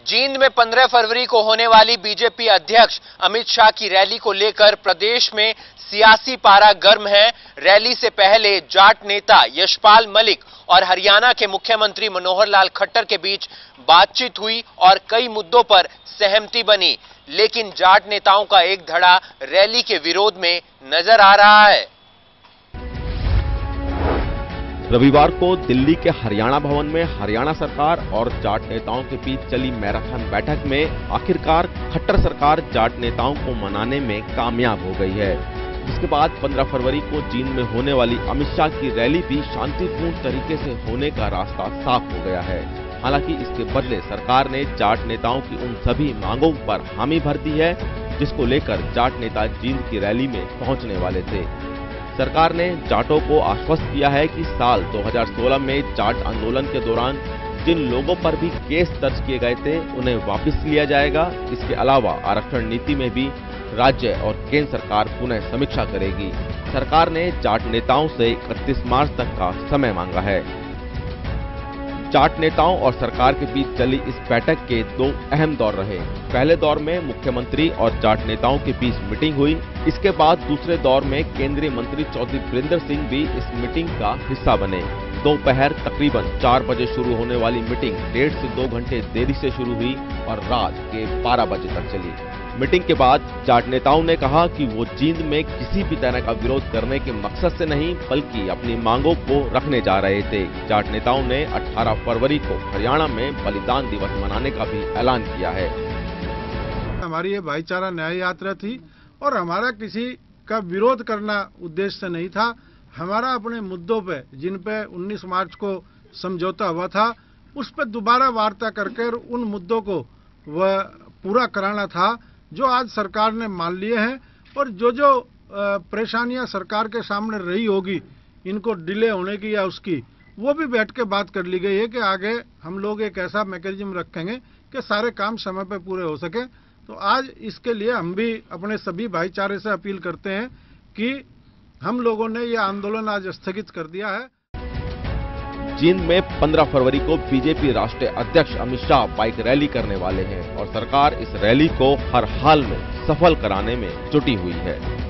जींद में 15 फरवरी को होने वाली बीजेपी अध्यक्ष अमित शाह की रैली को लेकर प्रदेश में सियासी पारा गर्म है। रैली से पहले जाट नेता यशपाल मलिक और हरियाणा के मुख्यमंत्री मनोहर लाल खट्टर के बीच बातचीत हुई और कई मुद्दों पर सहमति बनी, लेकिन जाट नेताओं का एक धड़ा रैली के विरोध में नजर आ रहा है। रविवार को दिल्ली के हरियाणा भवन में हरियाणा सरकार और जाट नेताओं के बीच चली मैराथन बैठक में आखिरकार खट्टर सरकार जाट नेताओं को मनाने में कामयाब हो गई है। जिसके बाद 15 फरवरी को जींद में होने वाली अमित शाह की रैली भी शांतिपूर्ण तरीके से होने का रास्ता साफ हो गया है। हालांकि इसके बदले सरकार ने जाट नेताओं की उन सभी मांगों पर हामी भर दी है जिसको लेकर जाट नेता जींद की रैली में पहुंचने वाले थे। सरकार ने जाटों को आश्वस्त किया है कि साल 2016 में जाट आंदोलन के दौरान जिन लोगों पर भी केस दर्ज किए गए थे उन्हें वापस लिया जाएगा। इसके अलावा आरक्षण नीति में भी राज्य और केंद्र सरकार पुनः समीक्षा करेगी। सरकार ने जाट नेताओं से 31 मार्च तक का समय मांगा है। जाट नेताओं और सरकार के बीच चली इस बैठक के दो अहम दौर रहे। पहले दौर में मुख्यमंत्री और जाट नेताओं के बीच मीटिंग हुई। इसके बाद दूसरे दौर में केंद्रीय मंत्री चौधरी वीरेंद्र सिंह भी इस मीटिंग का हिस्सा बने। दोपहर तकरीबन 4 बजे शुरू होने वाली मीटिंग 1.5 से 2 घंटे देरी से शुरू हुई और रात के 12 बजे तक चली। मीटिंग के बाद जाट नेताओं ने कहा कि वो जींद में किसी भी तरह का विरोध करने के मकसद से नहीं बल्कि अपनी मांगों को रखने जा रहे थे। जाट नेताओं ने 18 फरवरी को हरियाणा में बलिदान दिवस मनाने का भी ऐलान किया है। हमारी ये भाईचारा न्याय यात्रा थी और हमारा किसी का विरोध करना उद्देश्य नहीं था। हमारा अपने मुद्दों पे, जिन पे 19 मार्च को समझौता हुआ था, उस पर दोबारा वार्ता करके उन मुद्दों को वह पूरा कराना था जो आज सरकार ने मान लिए हैं। और जो परेशानियां सरकार के सामने रही होगी इनको डिले होने की या उसकी, वो भी बैठ के बात कर ली गई है कि आगे हम लोग एक ऐसा मैकेनिज्म रखेंगे कि सारे काम समय पे पूरे हो सके। तो आज इसके लिए हम भी अपने सभी भाईचारे से अपील करते हैं कि हम लोगों ने यह आंदोलन आज स्थगित कर दिया है। जींद में 15 फरवरी को बीजेपी राष्ट्रीय अध्यक्ष अमित शाह बाइक रैली करने वाले हैं और सरकार इस रैली को हर हाल में सफल कराने में जुटी हुई है।